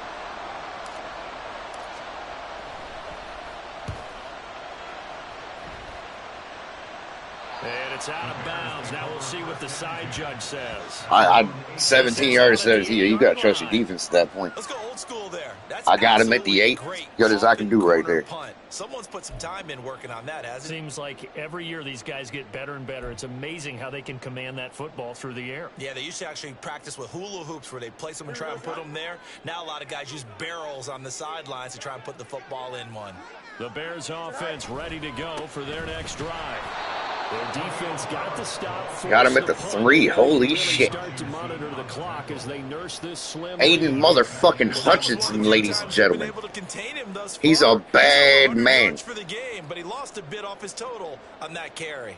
And it's out of bounds. Now we'll see what the side judge says. I, I seventeen yards says here. You got to trust your defense at that point. Let's go old school there. That's I got him at the eight. Good as I can do right there. Punt. Someone's put some time in working on that, hasn't it? Seems like every year these guys get better and better. It's amazing how they can command that football through the air. Yeah, they used to actually practice with hula hoops where they place them and try and put them there. Now a lot of guys use barrels on the sidelines to try and put the football in one. The Bears offense ready to go for their next drive. Their defense got the stop. Got him at the three. Holy shit. Start to monitor the clock as they nurse this slim Aiden motherfucking Hutchinson, ladies and gentlemen. He's a bad man. For the game, but he lost a bit off his total on that carry.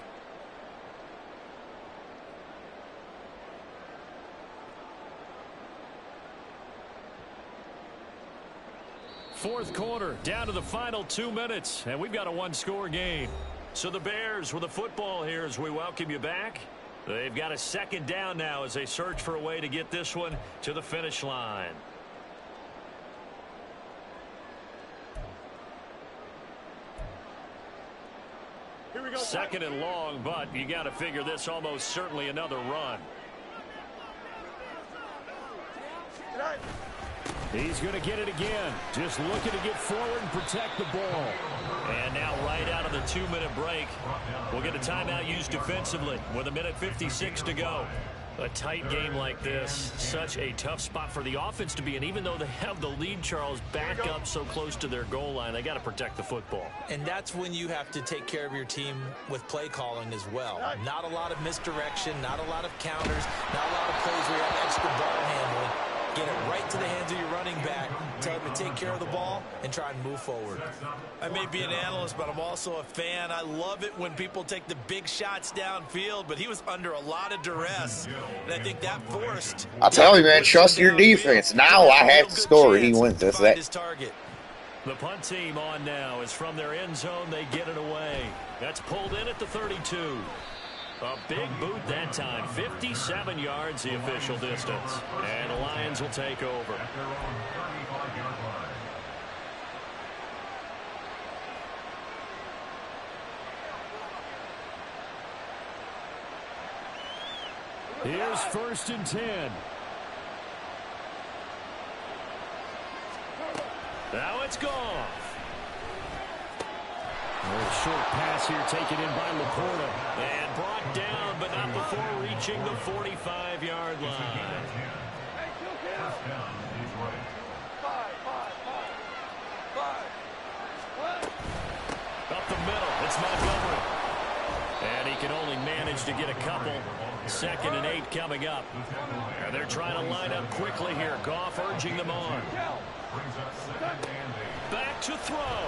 Fourth quarter, down to the final two minutes, and we've got a one-score game. So the Bears with the football here as we welcome you back. They've got a second down now as they search for a way to get this one to the finish line. Here we go. Second and long, but you got to figure this almost certainly another run. He's going to get it again. Just looking to get forward and protect the ball. And now right out of the two-minute break, we'll get a timeout used defensively with a minute fifty-six to go. A tight game like this, such a tough spot for the offense to be in. Even though they have the lead, Charles, back up so close to their goal line, they got to protect the football. And that's when you have to take care of your team with play calling as well. Not a lot of misdirection, not a lot of counters, not a lot of plays where you have extra ball handling. Get it right to the hands of your running back. Tell him to take care of the ball and try and move forward. I may be an analyst, but I'm also a fan. I love it when people take the big shots downfield, but he was under a lot of duress. And I think that forced... I'll tell you, man, trust your defense. Now I have to score. He wins. That's that. The punt team on now is from their end zone. They get it away. That's pulled in at the thirty-two. A big boot that time. fifty-seven yards the official distance. And the Lions will take over. Here's first and ten. Now it's gone. A short pass here taken in by Laporta. And brought down, but not before reaching the forty-five-yard line. Up the middle, it's Montgomery. And he can only manage to get a couple. Second and eight coming up. And they're trying to line up quickly here. Goff urging them on. Back to throw.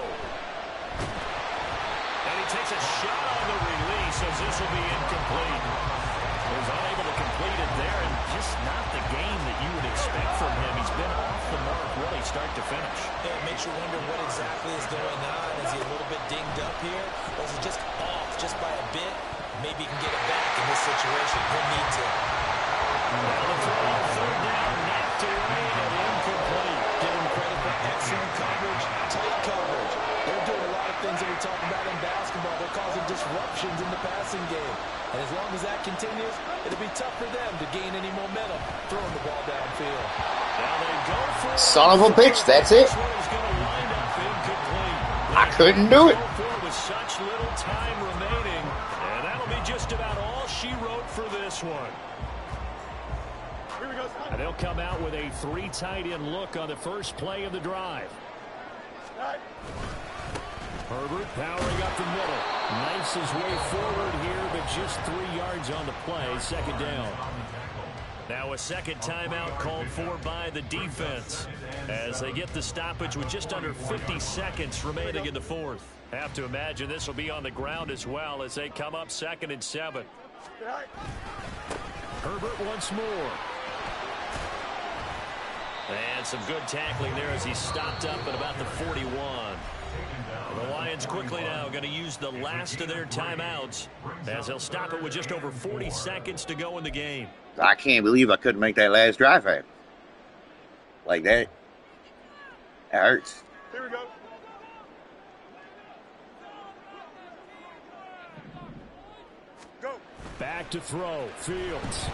And he takes a shot on the release as this will be incomplete. He was unable to complete it there, and just not the game that you would expect from him. He's been off the mark really start to finish. Yeah, it makes you wonder what exactly is going on. Is he a little bit dinged up here? Or is he just off just by a bit? Maybe he can get it back in this situation. He'll need to. Now the throw, third down, knocked away and incomplete. Give him credit for excellent coverage, tight coverage. They're doing a lot of things that we talk about in basketball. They're causing disruptions in the passing game. And as long as that continues, it'll be tough for them to gain any momentum throwing the ball downfield. Now they go for Son of a bitch, that's it. This one is going to wind up incomplete. I couldn't do it. With such little time remaining, and that'll be just about all she wrote for this one. And they'll come out with a three tight end look on the first play of the drive. Herbert powering up the middle. Knifes his way forward here, but just three yards on the play. Second down. Now a second timeout called for by the defense as they get the stoppage with just under fifty seconds remaining in the fourth. Have to imagine this will be on the ground as well as they come up second and seven. Herbert once more. And some good tackling there as he stopped up at about the forty-one. The Lions quickly now going to use the last of their timeouts as they'll stop it with just over forty seconds to go in the game. I can't believe I couldn't make that last drive happen. Like that. That hurts. Here we go. Go. Back to throw. Fields.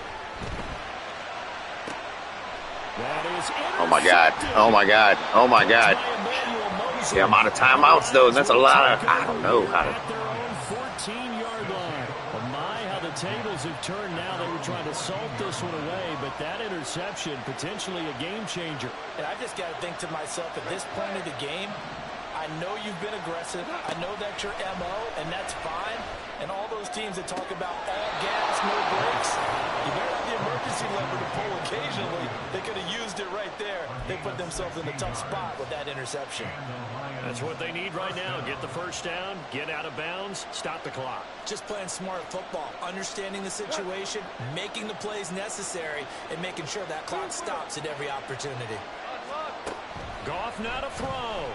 That is Oh my God. Oh my God. Oh my God. The amount of timeouts though, and that's a lot of, I don't know how to. At their own fourteen-yard line. Oh my, how the tables have turned now. They were trying to salt this one away, but that interception, potentially a game changer. And I just got to think to myself, at this point of the game, I know you've been aggressive. I know that's your M O, and that's fine. And all those teams that talk about all gas, no brakes, you better have the emergency lever to pull occasionally. They could have used it right there. They put themselves in a tough spot with that interception. That's what they need right now. Get the first down, get out of bounds, stop the clock. Just playing smart football, understanding the situation, making the plays necessary, and making sure that clock stops at every opportunity. Goff now to throw.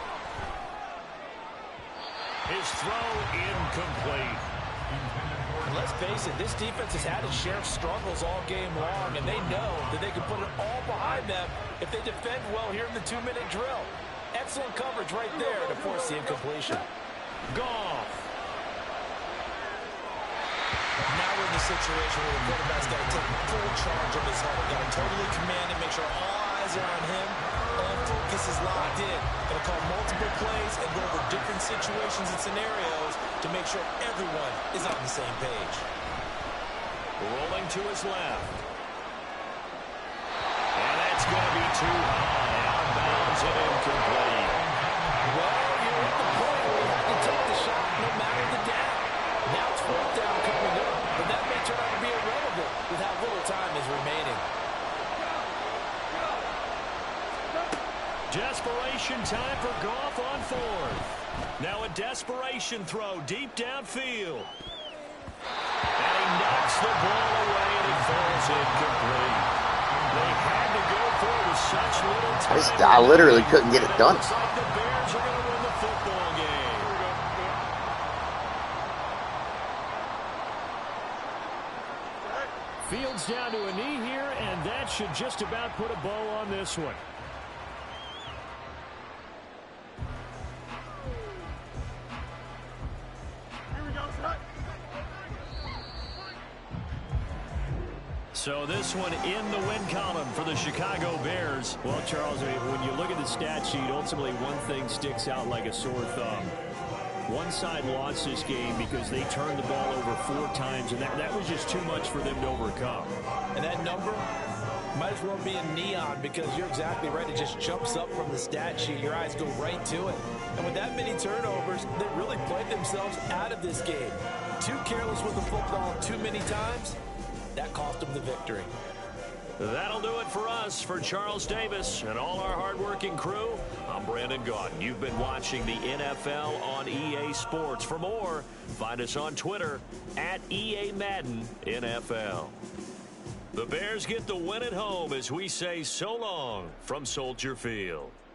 His throw incomplete. And let's face it, this defense has had its share of struggles all game long, and they know that they can put it all behind them if they defend well here in the two-minute drill. Excellent coverage right there to force the incompletion. Goff. Now we're in the situation where the quarterback's got to take full charge of his huddle. Got to totally command it, make sure all eyes are on him. All focus is locked in. Going to call multiple plays and go over different situations and scenarios to make sure everyone is on the same page. Rolling to his left. And that's going to be too high. Out of bounds and incomplete. Well, you're at the point where you have to take the shot no matter the down. Now it's fourth down coming up, but that may turn out to be irrelevant with how little time is remaining. Desperation time for Goff on fourth. Now a desperation throw deep downfield. And he knocks the ball away, and it falls incomplete. They had to go for it with such little time. I, just, I literally couldn't get it done. Looks like the Bears are going to win the football game. Fields down to a knee here, and that should just about put a bow on this one. So this one in the win column for the Chicago Bears. Well, Charles, when you look at the stat sheet, ultimately one thing sticks out like a sore thumb. One side lost this game because they turned the ball over four times, and that, that was just too much for them to overcome. And that number might as well be in neon, because you're exactly right. It just jumps up from the stat sheet. Your eyes go right to it. And with that many turnovers, they really played themselves out of this game. Too careless with the football too many times. That cost them the victory. That'll do it for us. For Charles Davis and all our hardworking crew, I'm Brandon Gaudin. You've been watching the N F L on E A Sports. For more, find us on Twitter at E A Madden N F L. The Bears get the win at home as we say so long from Soldier Field.